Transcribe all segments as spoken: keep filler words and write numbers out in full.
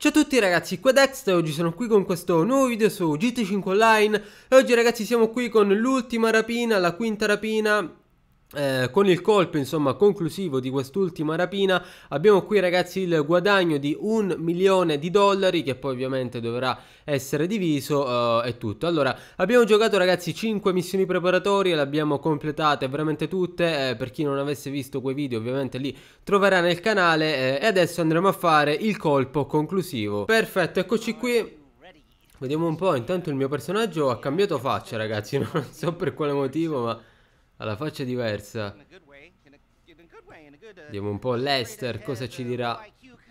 Ciao a tutti ragazzi, qua Dex e oggi sono qui con questo nuovo video su G T cinque Online. E oggi ragazzi siamo qui con l'ultima rapina, la quinta rapina, eh, con il colpo insomma conclusivo di quest'ultima rapina. Abbiamo qui ragazzi il guadagno di un milione di dollari che poi ovviamente dovrà essere diviso, eh, e tutto. Allora abbiamo giocato ragazzi cinque missioni preparatorie, le abbiamo completate veramente tutte, eh, per chi non avesse visto quei video ovviamente li troverà nel canale, eh, e adesso andremo a fare il colpo conclusivo. Perfetto, eccoci qui. Vediamo un po', intanto il mio personaggio ha cambiato faccia ragazzi, non so per quale motivo ma ha la faccia diversa. Vediamo un po' Lester cosa ci dirà.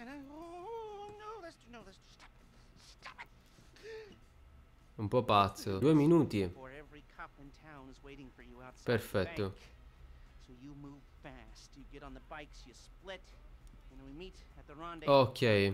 Un po' pazzo. Due minuti. Perfetto. Ok.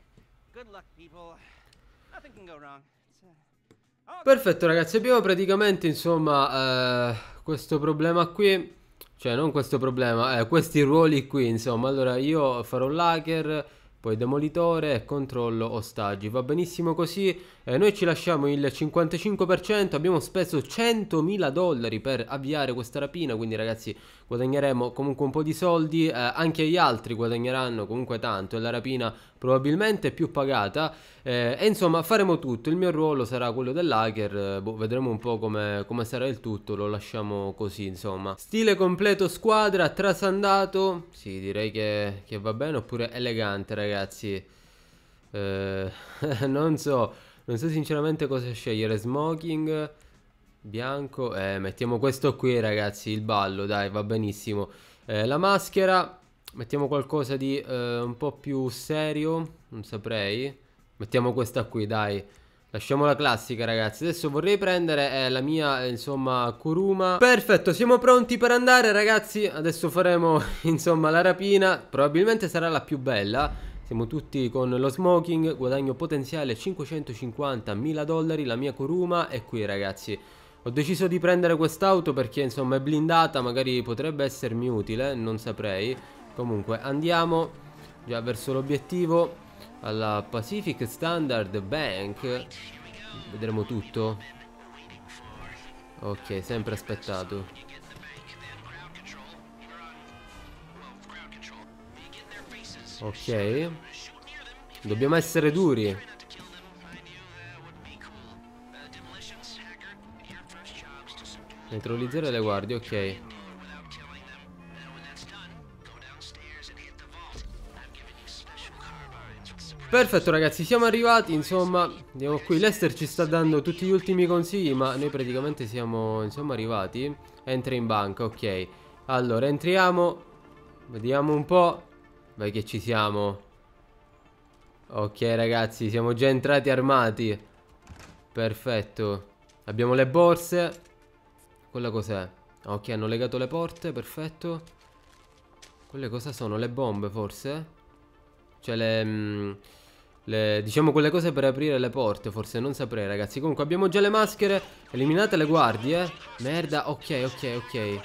Perfetto ragazzi, abbiamo praticamente insomma eh, questo problema qui. Cioè non questo problema, eh, questi ruoli qui insomma. Allora io farò l'hacker, poi demolitore e controllo ostaggi. Va benissimo così, eh, noi ci lasciamo il cinquantacinque per cento. Abbiamo speso centomila dollari per avviare questa rapina, quindi ragazzi guadagneremo comunque un po' di soldi, eh, anche gli altri guadagneranno comunque tanto e la rapina probabilmente più pagata, eh, e insomma faremo tutto. Il mio ruolo sarà quello dell'hacker, eh, boh, vedremo un po' come, come sarà il tutto, lo lasciamo così insomma. Stile completo squadra, trasandato, sì direi che, che va bene, oppure elegante ragazzi, eh, non so, non so sinceramente cosa scegliere. Smoking, bianco, eh, mettiamo questo qui ragazzi, il ballo, dai, va benissimo. Eh, la maschera, mettiamo qualcosa di eh, un po' più serio, non saprei. Mettiamo questa qui, dai. Lasciamo la classica ragazzi. Adesso vorrei prendere eh, la mia, insomma, Kuruma. Perfetto, siamo pronti per andare ragazzi. Adesso faremo, insomma, la rapina. Probabilmente sarà la più bella. Siamo tutti con lo smoking. Guadagno potenziale cinquecentocinquantamila dollari. La mia Kuruma è qui ragazzi. Ho deciso di prendere quest'auto perché insomma è blindata, magari potrebbe essermi utile, non saprei. Comunque andiamo già verso l'obiettivo, alla Pacific Standard Bank. Vedremo tutto. Ok, sempre aspettato. Ok, dobbiamo essere duri. Neutralizzare le guardie, ok. Perfetto ragazzi, siamo arrivati, insomma. Andiamo qui, Lester ci sta dando tutti gli ultimi consigli, ma noi praticamente siamo, insomma, arrivati. Entra in banca, ok. Allora, entriamo. Vediamo un po'. Vai che ci siamo. Ok ragazzi, siamo già entrati armati. Perfetto. Abbiamo le borse. Quella cos'è? Ok, hanno legato le porte, perfetto. Quelle cosa sono? Le bombe forse? Cioè le, mh, le... diciamo quelle cose per aprire le porte, forse, non saprei ragazzi. Comunque abbiamo già le maschere. Eliminate le guardie. Merda, ok, ok, ok.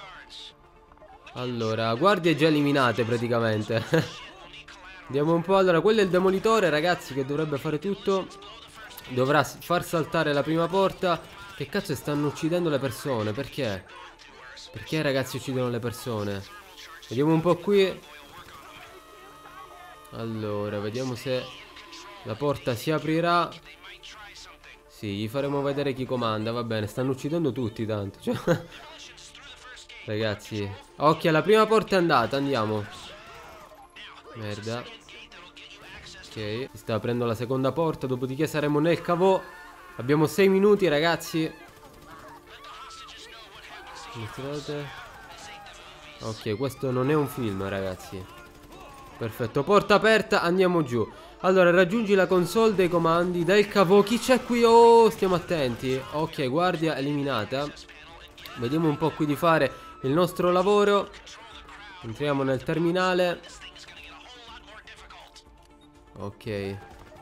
Allora, guardie già eliminate praticamente. Andiamo un po', allora, quello è il demolitore ragazzi che dovrebbe fare tutto. Dovrà far saltare la prima porta. Che cazzo stanno uccidendo le persone? Perché? Perché ragazzi uccidono le persone? Vediamo un po' qui. Allora, vediamo se la porta si aprirà. Sì, gli faremo vedere chi comanda, va bene. Stanno uccidendo tutti tanto, cioè. Ragazzi. Ok, la prima porta è andata, andiamo. Merda. Ok, si sta aprendo la seconda porta, dopodiché saremo nel cavò. Abbiamo sei minuti ragazzi. Ok, questo non è un film ragazzi. Perfetto, porta aperta, andiamo giù. Allora, raggiungi la console dei comandi. Dai il cavò, chi c'è qui? Oh, stiamo attenti. Ok, guardia eliminata. Vediamo un po' qui di fare il nostro lavoro. Entriamo nel terminale. Ok.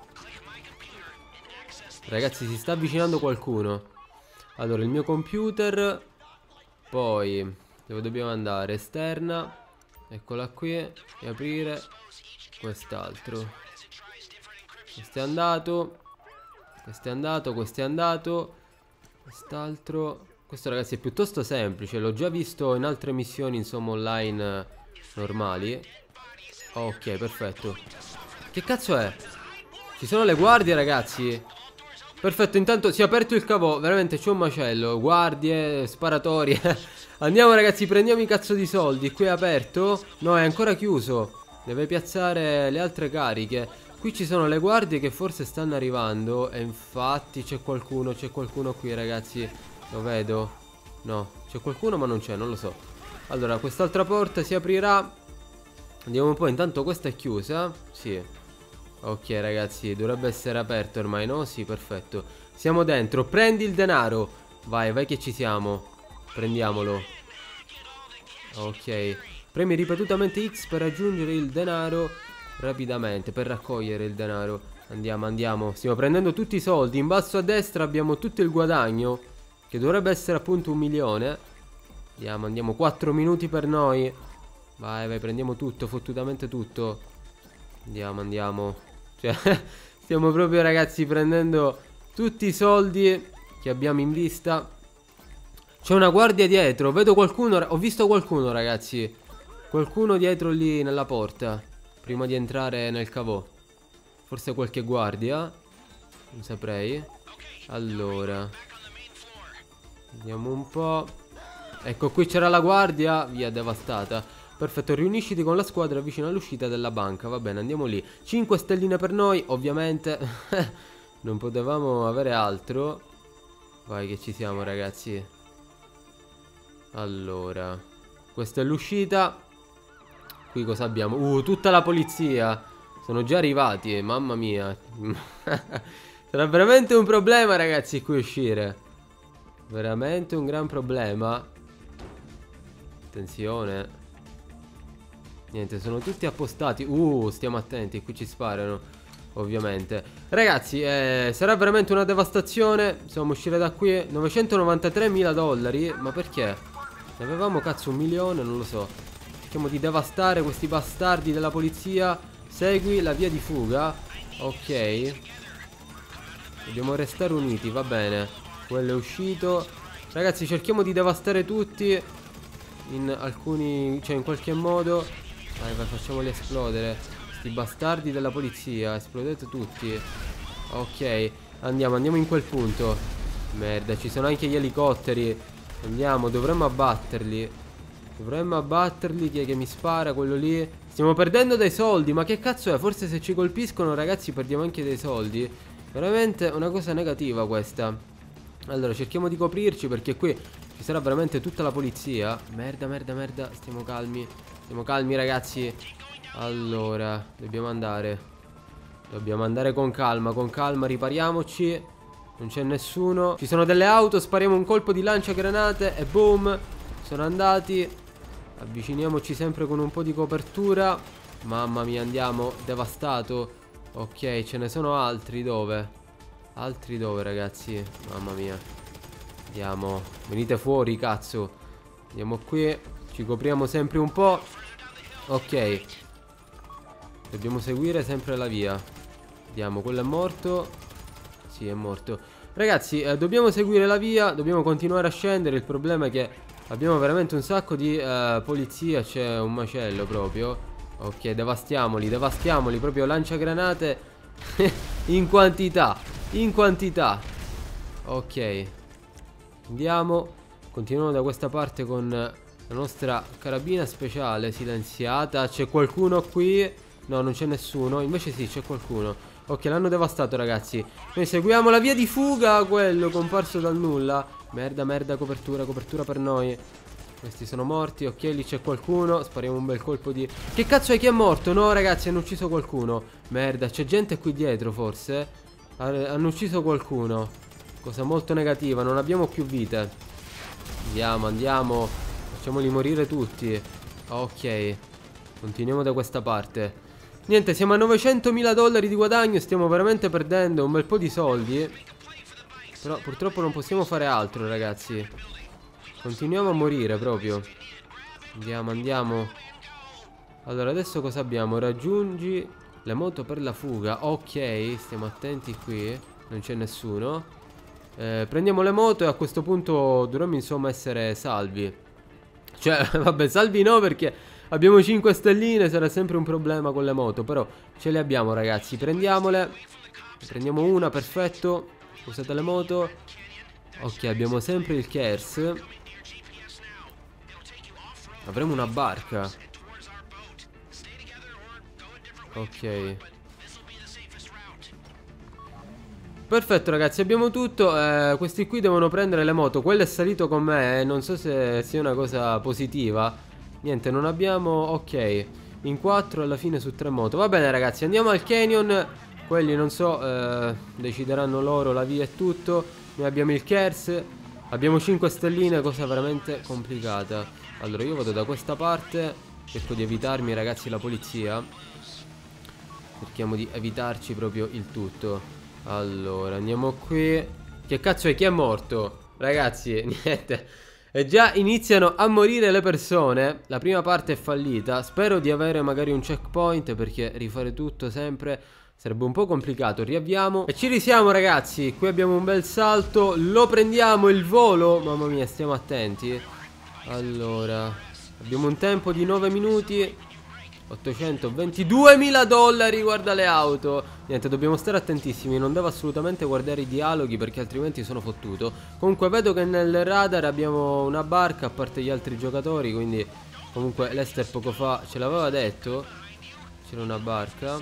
Ragazzi, si sta avvicinando qualcuno. Allora, il mio computer. Poi, dove dobbiamo andare? Esterna. Eccola qui. E aprire quest'altro. Questo è andato. Questo è andato, questo è andato. Quest'altro. Questo ragazzi è piuttosto semplice. L'ho già visto in altre missioni, insomma, online eh, normali. Ok, perfetto. Che cazzo è? Ci sono le guardie, ragazzi. Perfetto, intanto si è aperto il cavò. Veramente c'è un macello. Guardie, sparatori. Andiamo ragazzi, prendiamo i cazzo di soldi. Qui è aperto? No, è ancora chiuso. Deve piazzare le altre cariche. Qui ci sono le guardie che forse stanno arrivando. E infatti c'è qualcuno, c'è qualcuno qui ragazzi. Lo vedo. No, c'è qualcuno ma non c'è, non lo so. Allora, quest'altra porta si aprirà. Andiamo un po', intanto questa è chiusa. Sì. Ok ragazzi, dovrebbe essere aperto ormai, no? Sì, perfetto. Siamo dentro, prendi il denaro. Vai, vai che ci siamo. Prendiamolo. Ok. Premi ripetutamente X per raggiungere il denaro rapidamente, per raccogliere il denaro. Andiamo, andiamo. Stiamo prendendo tutti i soldi. In basso a destra abbiamo tutto il guadagno, che dovrebbe essere appunto un milione. Andiamo, andiamo. quattro minuti per noi. Vai, vai, prendiamo tutto, fottutamente tutto. Andiamo, andiamo. Cioè, stiamo proprio ragazzi prendendo tutti i soldi che abbiamo in vista. C'è una guardia dietro. Vedo qualcuno, ho visto qualcuno ragazzi. Qualcuno dietro lì nella porta, prima di entrare nel cavò. Forse qualche guardia, non saprei. Allora, vediamo un po'. Ecco, qui c'era la guardia. Via, devastata. Perfetto, riunisciti con la squadra vicino all'uscita della banca. Va bene, andiamo lì. cinque stelline per noi, ovviamente. Non potevamo avere altro. Vai che ci siamo ragazzi. Allora, questa è l'uscita. Qui cosa abbiamo? Uh, tutta la polizia. Sono già arrivati, mamma mia. Sarà veramente un problema ragazzi qui uscire. Veramente un gran problema. Attenzione. Niente, sono tutti appostati. Uh, stiamo attenti, qui ci sparano, ovviamente. Ragazzi, eh, sarà veramente una devastazione. Possiamo uscire da qui. novecentonovantatremila dollari. Ma perché? Ne avevamo cazzo un milione, non lo so. Cerchiamo di devastare questi bastardi della polizia. Segui la via di fuga. Ok. Dobbiamo restare uniti, va bene. Quello è uscito. Ragazzi, cerchiamo di devastare tutti in alcuni, cioè in qualche modo. Vai, vai, facciamoli esplodere. Sti bastardi della polizia. Esplodete tutti. Ok, andiamo, andiamo in quel punto. Merda, ci sono anche gli elicotteri. Andiamo, dovremmo abbatterli. Dovremmo abbatterli. Chi è che mi spara? Quello lì. Stiamo perdendo dei soldi. Ma che cazzo è? Forse se ci colpiscono ragazzi perdiamo anche dei soldi. Veramente una cosa negativa questa. Allora, cerchiamo di coprirci perché qui ci sarà veramente tutta la polizia. Merda, merda, merda. Stiamo calmi. Stiamo calmi ragazzi. Allora, dobbiamo andare. Dobbiamo andare con calma, con calma, ripariamoci. Non c'è nessuno. Ci sono delle auto, spariamo un colpo di lanciagranate e boom. Sono andati. Avviciniamoci sempre con un po' di copertura. Mamma mia, andiamo. Devastato. Ok, ce ne sono altri dove? Altri dove ragazzi? Mamma mia. Andiamo. Venite fuori cazzo. Andiamo qui. Ci copriamo sempre un po'. Ok. Dobbiamo seguire sempre la via. Andiamo, quello è morto. Sì, è morto. Ragazzi, eh, dobbiamo seguire la via. Dobbiamo continuare a scendere. Il problema è che abbiamo veramente un sacco di eh, polizia. C'è un macello proprio. Ok, devastiamoli, devastiamoli. Proprio lanciagranate in quantità. In quantità. Ok. Andiamo. Continuiamo da questa parte con la nostra carabina speciale silenziata. C'è qualcuno qui? No, non c'è nessuno. Invece sì, c'è qualcuno. Ok, l'hanno devastato ragazzi. Noi seguiamo la via di fuga. Quello comparso dal nulla. Merda, merda, copertura, copertura per noi. Questi sono morti. Ok, lì c'è qualcuno. Spariamo un bel colpo di... Che cazzo è? Chi è morto? No ragazzi, hanno ucciso qualcuno. Merda, c'è gente qui dietro forse. Hanno ucciso qualcuno. Cosa molto negativa. Non abbiamo più vite. Andiamo, andiamo. Facciamoli morire tutti. Ok. Continuiamo da questa parte. Niente, siamo a novecentomila dollari di guadagno. Stiamo veramente perdendo un bel po' di soldi. Però purtroppo non possiamo fare altro ragazzi. Continuiamo a morire proprio. Andiamo, andiamo. Allora adesso cosa abbiamo? Raggiungi Le moto per la fuga. Ok, stiamo attenti qui. Non c'è nessuno. eh, Prendiamo le moto e a questo punto dovremmo insomma essere salvi. Cioè, vabbè, salvi no, perché abbiamo cinque stelline, sarà sempre un problema con le moto. Però ce le abbiamo, ragazzi, prendiamole. Prendiamo una, perfetto. Usate le moto. Ok, abbiamo sempre il Kers. Avremo una barca. Ok. Perfetto, ragazzi, abbiamo tutto. eh, Questi qui devono prendere le moto. Quello è salito con me, eh, non so se sia una cosa positiva. Niente, non abbiamo. Ok, in quattro alla fine su tre moto. Va bene, ragazzi, andiamo al canyon. Quelli non so, eh, decideranno loro la via e tutto. Noi abbiamo il Kers. Abbiamo cinque stelline, cosa veramente complicata. Allora io vado da questa parte. Cerco di evitarmi, ragazzi, la polizia. Cerchiamo di evitarci proprio il tutto. Allora, andiamo qui. Che cazzo è? Chi è morto? Ragazzi, niente. E già iniziano a morire le persone. La prima parte è fallita. Spero di avere magari un checkpoint, perché rifare tutto sempre sarebbe un po' complicato. Riavviamo e ci risiamo, ragazzi. Qui abbiamo un bel salto. Lo prendiamo il volo. Mamma mia, stiamo attenti. Allora, abbiamo un tempo di nove minuti. ottocentoventiduemila dollari, guarda le auto. Niente, dobbiamo stare attentissimi. Non devo assolutamente guardare i dialoghi, perché altrimenti sono fottuto. Comunque vedo che nel radar abbiamo una barca, a parte gli altri giocatori. Quindi comunque Lester poco fa ce l'aveva detto. C'era una barca.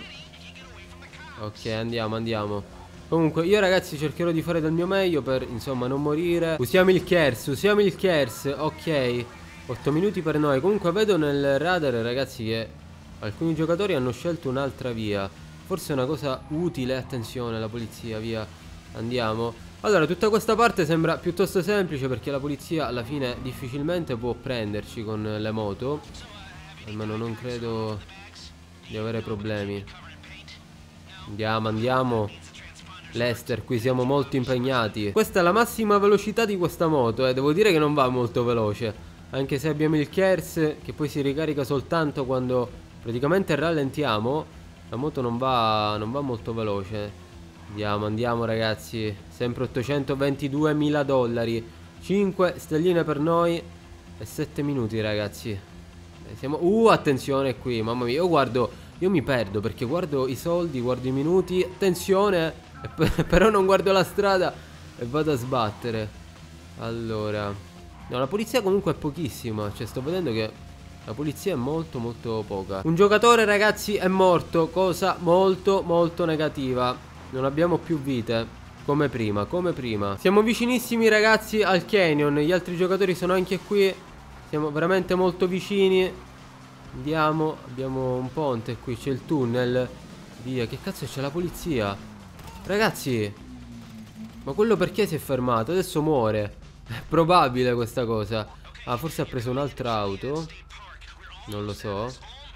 Ok, andiamo, andiamo. Comunque io, ragazzi, cercherò di fare del mio meglio per, insomma, non morire. Usiamo il Kers, usiamo il Kers. Ok, otto minuti per noi. Comunque vedo nel radar, ragazzi, che alcuni giocatori hanno scelto un'altra via. Forse è una cosa utile. Attenzione, la polizia, via. Andiamo. Allora, tutta questa parte sembra piuttosto semplice, perché la polizia alla fine difficilmente può prenderci con le moto. Almeno non credo di avere problemi. Andiamo, andiamo. Lester, qui siamo molto impegnati. Questa è la massima velocità di questa moto, eh. Devo dire che non va molto veloce. Anche se abbiamo il Kers, che poi si ricarica soltanto quando praticamente rallentiamo. La moto non va, non va molto veloce. Andiamo, andiamo, ragazzi. Sempre ottocentoventiduemila dollari. cinque stelline per noi e sette minuti, ragazzi. Eh, siamo... Uh, attenzione qui, mamma mia. Io guardo, io mi perdo, perché guardo i soldi, guardo i minuti. Attenzione, però non guardo la strada e vado a sbattere. Allora, no, la polizia comunque è pochissima. Cioè, sto vedendo che la polizia è molto molto poca. Un giocatore, ragazzi, è morto. Cosa molto molto negativa. Non abbiamo più vite come prima, come prima. Siamo vicinissimi, ragazzi, al canyon. Gli altri giocatori sono anche qui. Siamo veramente molto vicini. Andiamo, abbiamo un ponte qui, c'è il tunnel. Via, che cazzo c'è la polizia? Ragazzi, ma quello perché si è fermato? Adesso muore. È probabile questa cosa. Ah, forse ha preso un'altra auto. Non lo so.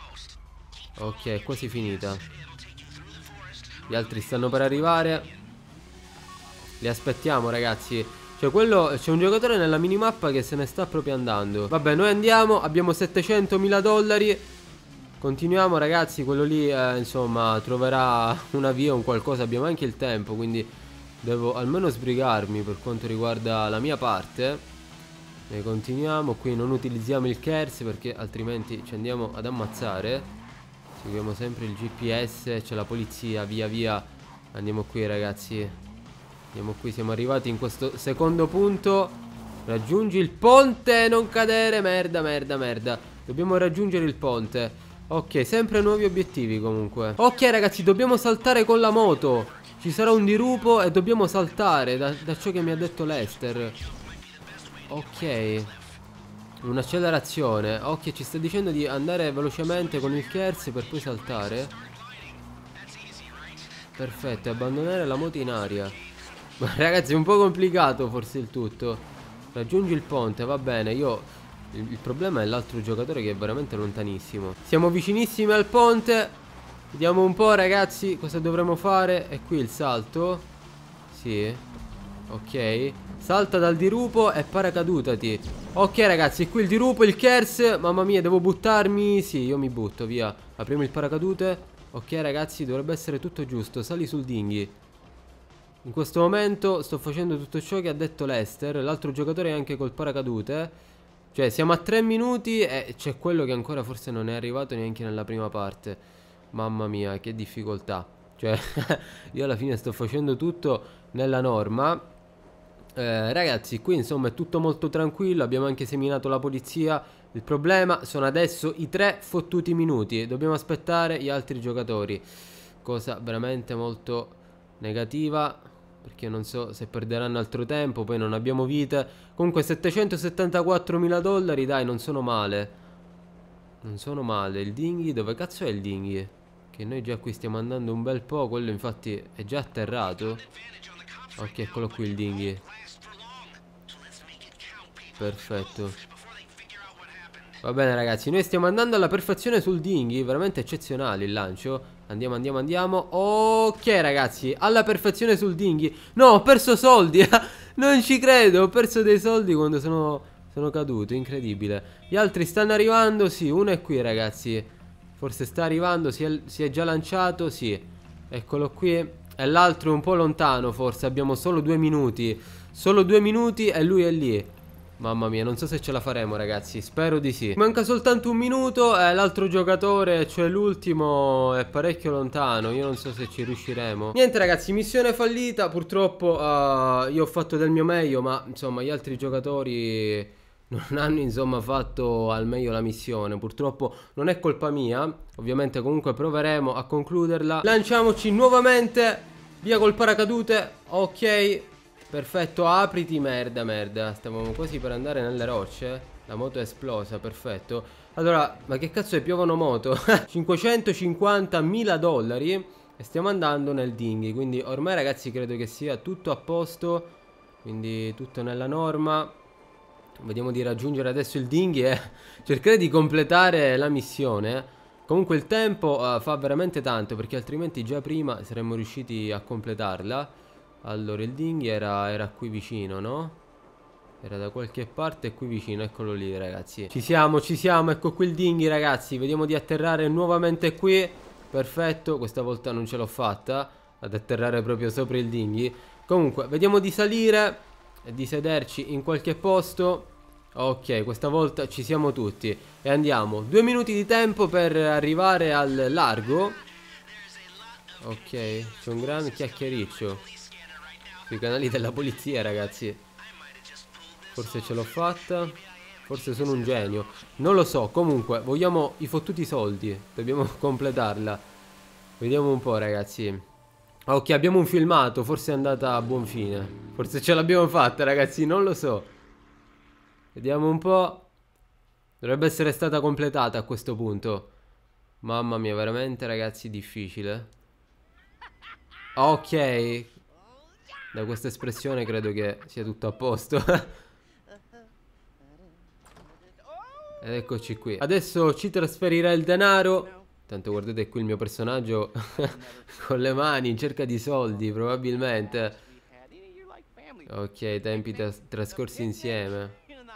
Ok, è quasi finita. Gli altri stanno per arrivare. Li aspettiamo, ragazzi. Cioè, quello, c'è un giocatore nella minimappa che se ne sta proprio andando. Vabbè, noi andiamo. Abbiamo settecentomila dollari. Continuiamo, ragazzi. Quello lì, eh, insomma, troverà una via, un qualcosa. Abbiamo anche il tempo, quindi devo almeno sbrigarmi per quanto riguarda la mia parte. E continuiamo. Qui non utilizziamo il Kers, perché altrimenti ci andiamo ad ammazzare. Seguiamo sempre il G P S. C'è la polizia, via via. Andiamo qui, ragazzi. Andiamo qui, siamo arrivati in questo secondo punto. Raggiungi il ponte, non cadere. Merda, merda, merda. Dobbiamo raggiungere il ponte. Ok, sempre nuovi obiettivi comunque. Ok, ragazzi, dobbiamo saltare con la moto. Ci sarà un dirupo e dobbiamo saltare, da, da ciò che mi ha detto Lester. Ok, un'accelerazione. Ok, ci sta dicendo di andare velocemente con il Kers per poi saltare. Perfetto, abbandonare la moto in aria. Ma ragazzi, è un po' complicato forse il tutto. Raggiungi il ponte, va bene. Io il, il problema è l'altro giocatore che è veramente lontanissimo. Siamo vicinissimi al ponte. Vediamo un po', ragazzi, cosa dovremo fare. È qui il salto. Sì. Ok. Salta dal dirupo e paracadutati. Ok, ragazzi, qui il dirupo, il Kers. Mamma mia, devo buttarmi. Sì, io mi butto, via. Apriamo il paracadute. Ok ragazzi, dovrebbe essere tutto giusto. Sali sul dinghy. In questo momento sto facendo tutto ciò che ha detto Lester. L'altro giocatore è anche col paracadute. Cioè siamo a tre minuti e c'è quello che ancora forse non è arrivato neanche nella prima parte. Mamma mia, che difficoltà. Cioè io alla fine sto facendo tutto nella norma. eh, Ragazzi, qui insomma è tutto molto tranquillo. Abbiamo anche seminato la polizia. Il problema sono adesso i tre fottuti minuti. Dobbiamo aspettare gli altri giocatori. Cosa veramente molto negativa, perché non so se perderanno altro tempo. Poi non abbiamo vite. Comunque settecentosettantaquattromila dollari, dai, non sono male. Non sono male. Il dinghy, dove cazzo è il dinghy? Che noi già qui stiamo andando un bel po'. Quello infatti è già atterrato. Ok, eccolo qui il dinghy. Perfetto. Va bene ragazzi, noi stiamo andando alla perfezione sul dinghy. Veramente eccezionale il lancio. Andiamo, andiamo, andiamo. Ok ragazzi, alla perfezione sul dinghy. No, ho perso soldi. Non ci credo, ho perso dei soldi quando sono, sono caduto, incredibile. Gli altri stanno arrivando, sì, uno è qui ragazzi. Forse sta arrivando, si è, si è già lanciato, sì. Eccolo qui. E l'altro è un po' lontano forse, abbiamo solo due minuti. Solo due minuti e lui è lì. Mamma mia, non so se ce la faremo ragazzi, spero di sì. Manca soltanto un minuto e l'altro giocatore, cioè l'ultimo, è parecchio lontano. Io non so se ci riusciremo. Niente ragazzi, missione fallita. Purtroppo uh, io ho fatto del mio meglio, ma insomma gli altri giocatori non hanno insomma fatto al meglio la missione. Purtroppo non è colpa mia. Ovviamente comunque proveremo a concluderla. Lanciamoci nuovamente. Via col paracadute. Ok. Perfetto, apriti, merda, merda. Stavamo quasi per andare nelle rocce. La moto è esplosa, perfetto. Allora, ma che cazzo è, piovono moto? cinquecentocinquantamila dollari. E stiamo andando nel dinghy. Quindi ormai ragazzi credo che sia tutto a posto. Quindi tutto nella norma. Vediamo di raggiungere adesso il dinghy e cercare di completare la missione. Comunque il tempo uh, fa veramente tanto, perché altrimenti già prima saremmo riusciti a completarla. Allora il dinghy era, era qui vicino, no? Era da qualche parte qui vicino, eccolo lì ragazzi. Ci siamo, ci siamo, ecco qui il dinghy ragazzi. Vediamo di atterrare nuovamente qui. Perfetto, questa volta non ce l'ho fatta ad atterrare proprio sopra il dinghy. Comunque, vediamo di salire e di sederci in qualche posto. Ok, questa volta ci siamo tutti. E andiamo, due minuti di tempo per arrivare al largo. Ok, c'è un gran chiacchiericcio sui canali della polizia ragazzi. Forse ce l'ho fatta. Forse sono un genio, non lo so. Comunque vogliamo i fottuti soldi. Dobbiamo completarla. Vediamo un po' ragazzi. Ok, abbiamo un filmato. Forse è andata a buon fine. Forse ce l'abbiamo fatta ragazzi, non lo so. Vediamo un po'. Dovrebbe essere stata completata a questo punto. Mamma mia, veramente ragazzi difficile. Ok. Da questa espressione credo che sia tutto a posto. Ed eccoci qui. Adesso ci trasferirà il denaro. Tanto guardate qui il mio personaggio con le mani in cerca di soldi probabilmente. Ok, tempi tras trascorsi insieme.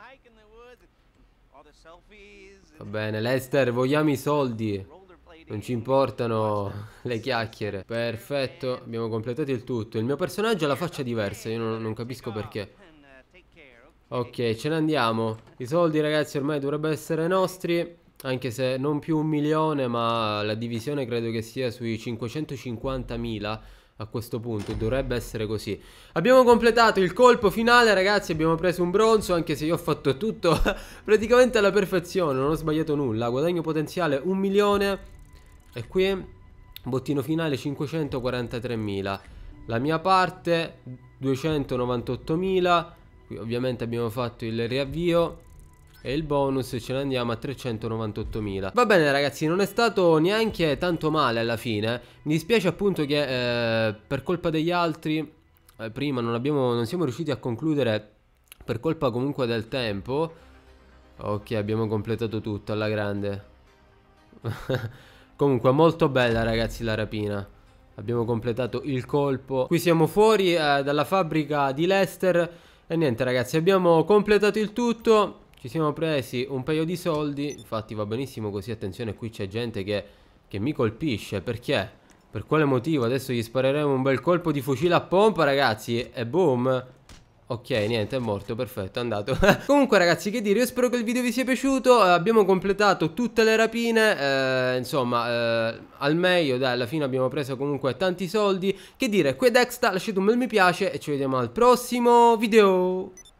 Va bene, Lester, vogliamo i soldi. Non ci importano le chiacchiere. Perfetto, abbiamo completato il tutto. Il mio personaggio ha la faccia diversa, io non, non capisco perché. Ok, ce ne andiamo. I soldi ragazzi ormai dovrebbero essere nostri. Anche se non più un milione, ma la divisione credo che sia sui cinquecentocinquantamila a questo punto. Dovrebbe essere così. Abbiamo completato il colpo finale ragazzi. Abbiamo preso un bronzo, anche se io ho fatto tutto praticamente alla perfezione. Non ho sbagliato nulla. Guadagno potenziale un milione. E qui bottino finale cinquecentoquarantatremila. La mia parte duecentonovantottomila. Qui ovviamente abbiamo fatto il riavvio. E il bonus ce ne andiamo a trecentonovantottomila. Va bene ragazzi, non è stato neanche tanto male alla fine. Mi dispiace appunto che eh, per colpa degli altri eh, prima non, abbiamo, non siamo riusciti a concludere. Per colpa comunque del tempo. Ok, abbiamo completato tutto alla grande. Comunque molto bella ragazzi la rapina. Abbiamo completato il colpo. Qui siamo fuori eh, dalla fabbrica di Lester. E niente ragazzi, abbiamo completato il tutto. Ci siamo presi un paio di soldi. Infatti va benissimo così. Attenzione, qui c'è gente che, che mi colpisce. Perché? Per quale motivo? Adesso gli spareremo un bel colpo di fucile a pompa, ragazzi, e boom. Ok, niente, è morto, perfetto, è andato. Comunque ragazzi, che dire, io spero che il video vi sia piaciuto. eh, Abbiamo completato tutte le rapine, eh, insomma, eh, al meglio, dai, alla fine abbiamo preso comunque tanti soldi. Che dire, qui è Dexta, lasciate un bel mi piace e ci vediamo al prossimo video.